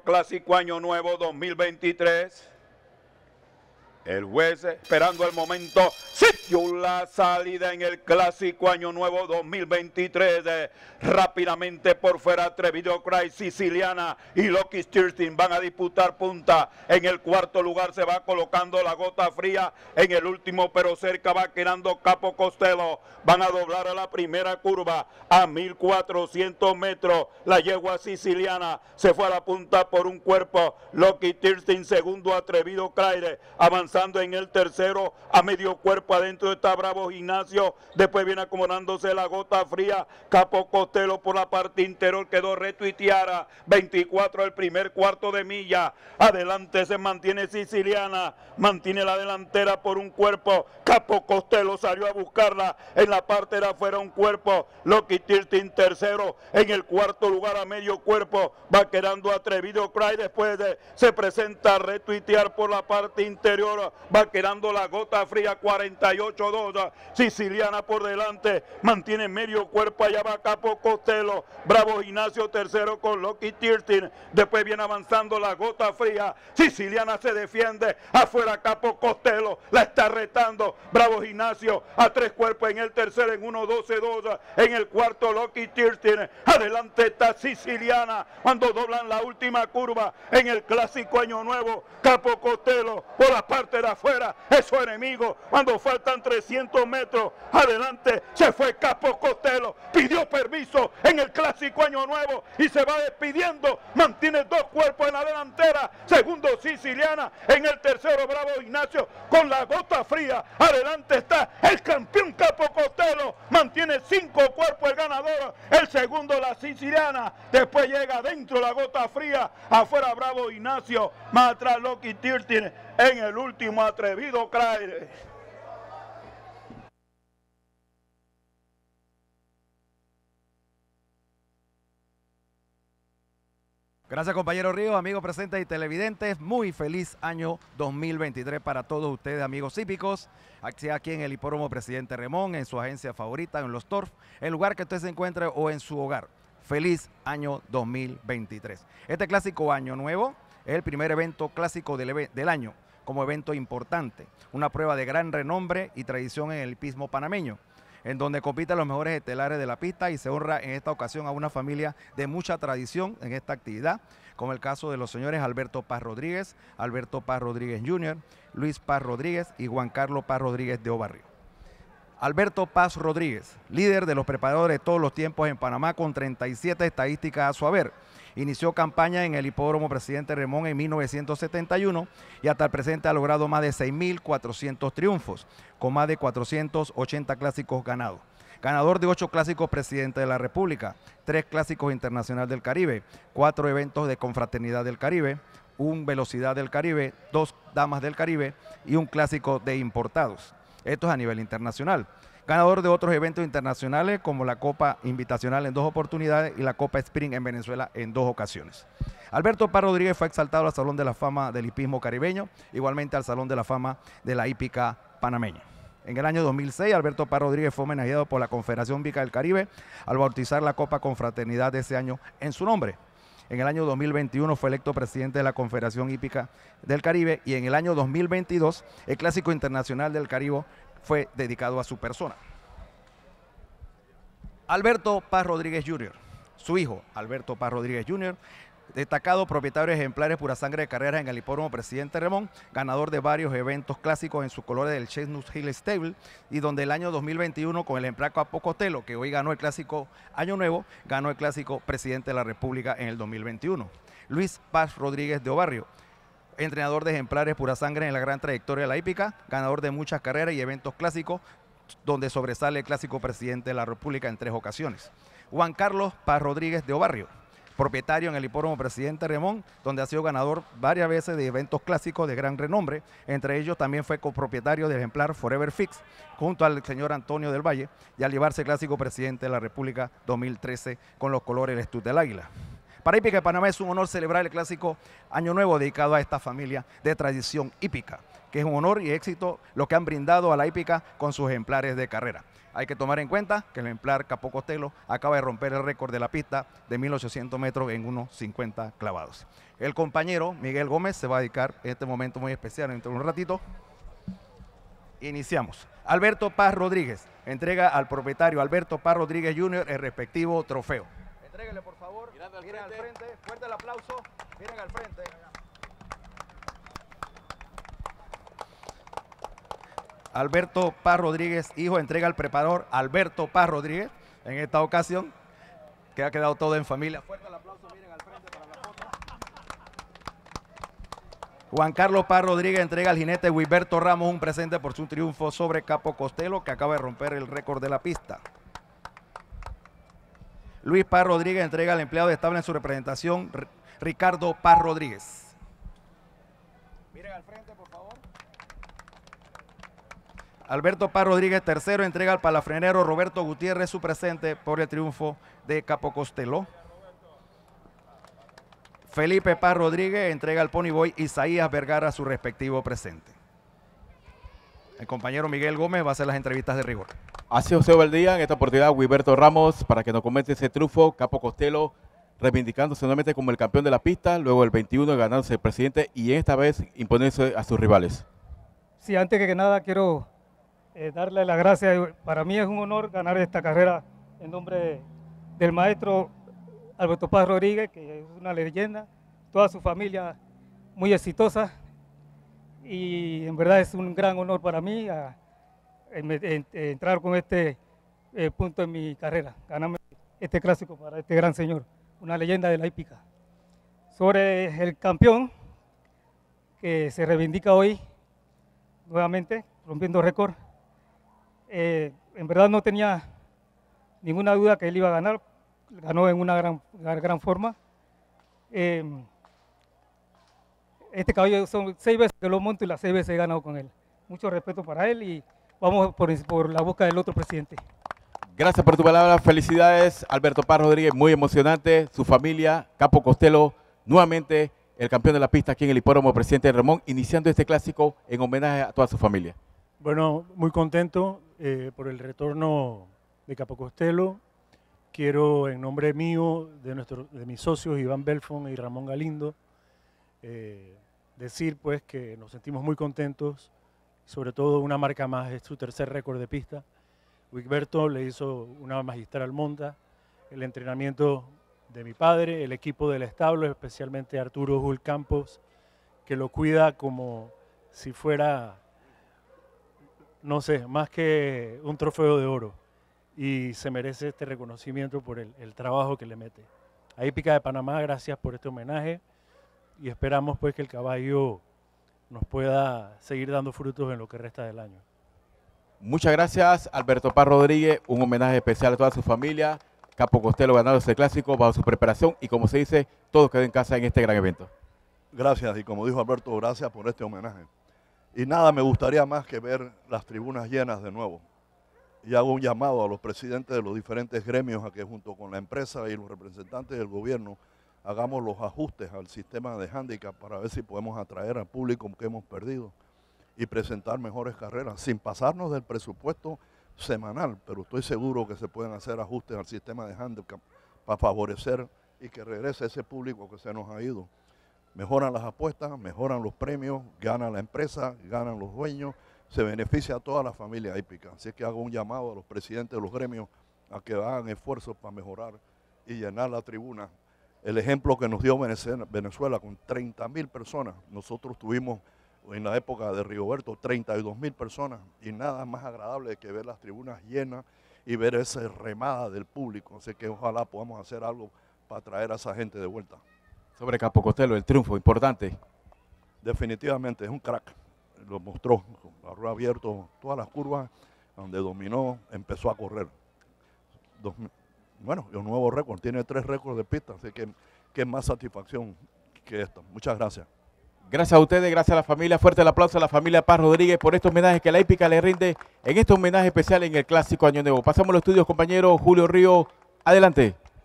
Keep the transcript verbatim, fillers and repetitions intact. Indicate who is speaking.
Speaker 1: Clásico Año Nuevo dos mil veintitrés. El juez, esperando el momento, siguió la salida en el Clásico Año Nuevo dos mil veintitrés. Eh, rápidamente por fuera, Atrevido Cry, Siciliana y Lucky Stirling van a disputar punta. En el cuarto lugar se va colocando la Gota Fría. En el último, pero cerca, va quedando Capo Costello. Van a doblar a la primera curva a mil cuatrocientos metros. La yegua Siciliana se fue a la punta por un cuerpo. Lucky Stirling, segundo, Atrevido Cry, avanzando en el tercero, a medio cuerpo adentro está Bravo Gimnasio. Después viene acomodándose la Gota Fría. Capo Costello por la parte interior quedó retuiteada. veinticuatro el primer cuarto de milla. Adelante se mantiene Siciliana, mantiene la delantera por un cuerpo. Capo Costello salió a buscarla en la parte de afuera, un cuerpo. Lucky Stirling tercero. En el cuarto lugar, a medio cuerpo, va quedando Atrevido Cry. Después de, se presenta a retuitear por la parte interior. Va quedando la Gota Fría, cuarenta y ocho dos. Siciliana por delante, mantiene medio cuerpo. Allá va Capo Costello. Bravo Gimnasio tercero con Lucky Stirling. Después viene avanzando la Gota Fría. Siciliana se defiende. Afuera Capo Costello la está retando. Bravo Gimnasio a tres cuerpos en el tercero, en uno doce dos. En el cuarto, Lucky Stirling. Adelante está Siciliana cuando doblan la última curva en el Clásico Año Nuevo. Capo Costello por la parte de afuera es su enemigo. Cuando faltan trescientos metros, adelante se fue Capo Costello. Pidió permiso en el Clásico Año Nuevo y se va despidiendo. Mantiene dos cuerpos en la delantera. Segundo, Siciliana. En el tercero, Bravo Ignacio con la Gota Fría. Adelante está el campeón Capo Costello. Mantiene cinco cuerpos el ganador. El segundo, la Siciliana. Después llega adentro la Gota Fría. Afuera Bravo Ignacio. Más atrás Lucky Stirling. En el último, Atrevido Cry.
Speaker 2: Gracias, compañero Ríos, amigos presentes y televidentes. Muy feliz año dos mil veintitrés para todos ustedes, amigos hípicos. Aquí, aquí en el Hipódromo Presidente Remón, en su agencia favorita, en Los Torf, el lugar que usted se encuentre o en su hogar. Feliz año dos mil veintitrés. Este clásico año nuevo es el primer evento clásico del, del año, como evento importante. Una prueba de gran renombre y tradición en el hipismo panameño, en donde compiten los mejores estelares de la pista y se honra en esta ocasión a una familia de mucha tradición en esta actividad, como el caso de los señores Alberto Paz Rodríguez, Alberto Paz Rodríguez junior, Luis Paz Rodríguez y Juan Carlos Paz Rodríguez de Obarrio. Alberto Paz Rodríguez, líder de los preparadores de todos los tiempos en Panamá con treinta y siete estadísticas a su haber. Inició campaña en el Hipódromo Presidente Remón en mil novecientos setenta y uno y hasta el presente ha logrado más de seis mil cuatrocientos triunfos, con más de cuatrocientos ochenta clásicos ganados. Ganador de ocho clásicos Presidente de la República, tres clásicos Internacional del Caribe, cuatro eventos de Confraternidad del Caribe, un Velocidad del Caribe, dos Damas del Caribe y un clásico de importados. Esto es a nivel internacional. Ganador de otros eventos internacionales como la Copa Invitacional en dos oportunidades y la Copa Spring en Venezuela en dos ocasiones. Alberto Paz Rodríguez fue exaltado al Salón de la Fama del Hipismo Caribeño, igualmente al Salón de la Fama de la Hípica Panameña. En el año dos mil seis, Alberto Paz Rodríguez fue homenajeado por la Confederación Hípica del Caribe al bautizar la Copa Confraternidad de ese año en su nombre. En el año dos mil veintiuno fue electo presidente de la Confederación Hípica del Caribe y en el año dos mil veintidós el Clásico Internacional del Caribe fue dedicado a su persona. Alberto Paz Rodríguez junior, su hijo Alberto Paz Rodríguez junior, destacado propietario de ejemplares pura sangre de carreras en el Hipódromo Presidente Remón, ganador de varios eventos clásicos en sus colores del Chestnut Hill Stable, y donde el año dos mil veintiuno con el ejemplar Capo Costello, que hoy ganó el clásico Año Nuevo, ganó el clásico Presidente de la República en el dos mil veintiuno. Luis Paz Rodríguez de Obarrio, entrenador de ejemplares pura sangre en la gran trayectoria de la hípica, ganador de muchas carreras y eventos clásicos, donde sobresale el clásico Presidente de la República en tres ocasiones. Juan Carlos Paz Rodríguez de Obarrio, propietario en el Hipódromo Presidente Remón, donde ha sido ganador varias veces de eventos clásicos de gran renombre. Entre ellos también fue copropietario del ejemplar Forever Fix, junto al señor Antonio del Valle, y al llevarse el clásico Presidente de la República dos mil trece con los colores del Stud del Águila. Para Hípica de Panamá es un honor celebrar el clásico Año Nuevo dedicado a esta familia de tradición hípica, que es un honor y éxito lo que han brindado a la hípica con sus ejemplares de carrera. Hay que tomar en cuenta que el ejemplar Capo Costello acaba de romper el récord de la pista de mil ochocientos metros en uno cincuenta clavados. El compañero Miguel Gómez se va a dedicar en este momento muy especial, dentro de un ratito. Iniciamos. Alberto Paz Rodríguez entrega al propietario Alberto Paz Rodríguez junior el respectivo trofeo. Entréguele, por favor. Al miren frente. al frente. Fuerte el aplauso. Miren al frente. Alberto Paz Rodríguez, hijo, entrega al preparador Alberto Paz Rodríguez. En esta ocasión, que ha quedado todo en familia. Fuerte el aplauso. Miren al frente para la foto. Juan Carlos Paz Rodríguez entrega al jinete Wilberto Ramos un presente por su triunfo sobre Capo Costello, que acaba de romper el récord de la pista. Luis Paz Rodríguez entrega al empleado estable en su representación, Ricardo Paz Rodríguez. Miren al frente, por favor. Alberto Paz Rodríguez tercero entrega al palafrenero Roberto Gutiérrez su presente por el triunfo de Capo Costello. Felipe Paz Rodríguez entrega al Ponyboy Isaías Vergara su respectivo presente. El compañero Miguel Gómez va a hacer las entrevistas de rigor.
Speaker 3: Así José Valdía, en esta oportunidad Wilberto Ramos para que nos comente ese triunfo, Capo Costello reivindicándose nuevamente como el campeón de la pista, luego el veintiuno ganándose el presidente y esta vez imponiéndose a sus rivales.
Speaker 4: Sí, antes que nada quiero eh, darle las gracias. Para mí es un honor ganar esta carrera en nombre del maestro Alberto Paz Rodríguez, que es una leyenda, toda su familia muy exitosa, y en verdad es un gran honor para mí a, en, en, en, entrar con este eh, punto en mi carrera, ganarme este clásico para este gran señor, una leyenda de la hípica. Sobre el campeón que se reivindica hoy nuevamente, rompiendo récord, eh, en verdad no tenía ninguna duda que él iba a ganar. Ganó en una gran, gran forma. Eh, este caballo son seis veces que lo monto y las seis veces he ganado con él. Mucho respeto para él y vamos por, por la boca del otro presidente.
Speaker 3: Gracias por tu palabra, felicidades Alberto Paz Rodríguez, muy emocionante, su familia, Capo Costello, nuevamente el campeón de la pista aquí en el hipódromo Presidente Ramón, iniciando este clásico en homenaje a toda su familia.
Speaker 5: Bueno, muy contento eh, por el retorno de Capo Costello. Quiero, en nombre mío, de, nuestro, de mis socios Iván Belfon y Ramón Galindo, eh, decir pues que nos sentimos muy contentos, sobre todo una marca más, es su tercer récord de pista. Wilberto le hizo una magistral monta, el entrenamiento de mi padre, el equipo del establo, especialmente Arturo Jul Campos, que lo cuida como si fuera, no sé, más que un trofeo de oro. Y se merece este reconocimiento por el, el trabajo que le mete. A Hípica de Panamá, gracias por este homenaje y esperamos pues que el caballo nos pueda seguir dando frutos en lo que resta del año.
Speaker 3: Muchas gracias Alberto Paz Rodríguez, un homenaje especial a toda su familia, Capo Costello ganando este clásico bajo su preparación y como se dice, todos queden en casa en este gran evento.
Speaker 6: Gracias y como dijo Alberto, gracias por este homenaje. Y nada me gustaría más que ver las tribunas llenas de nuevo. Y hago un llamado a los presidentes de los diferentes gremios a que junto con la empresa y los representantes del gobierno hagamos los ajustes al sistema de handicap para ver si podemos atraer al público que hemos perdido y presentar mejores carreras sin pasarnos del presupuesto semanal, pero estoy seguro que se pueden hacer ajustes al sistema de handicap para favorecer y que regrese ese público que se nos ha ido. Mejoran las apuestas, mejoran los premios, gana la empresa, ganan los dueños, se beneficia a toda la familia hípica. Así que hago un llamado a los presidentes de los gremios a que hagan esfuerzos para mejorar y llenar la tribuna. El ejemplo que nos dio Venezuela con treinta mil personas, nosotros tuvimos en la época de Rigoberto treinta y dos mil personas y nada más agradable que ver las tribunas llenas y ver esa remada del público. Así que ojalá podamos hacer algo para traer a esa gente de vuelta.
Speaker 3: Sobre Capo Costello, el triunfo importante.
Speaker 6: Definitivamente es un crack. Lo mostró, agarró abierto todas las curvas, donde dominó, empezó a correr. Dos, bueno, el nuevo récord, tiene tres récords de pista, así que qué más satisfacción que esto. Muchas gracias.
Speaker 3: Gracias a ustedes, gracias a la familia, fuerte el aplauso a la familia Paz Rodríguez por este homenaje que la hípica le rinde en este homenaje especial en el Clásico Año Nuevo. Pasamos los estudios, compañero Julio Río, adelante.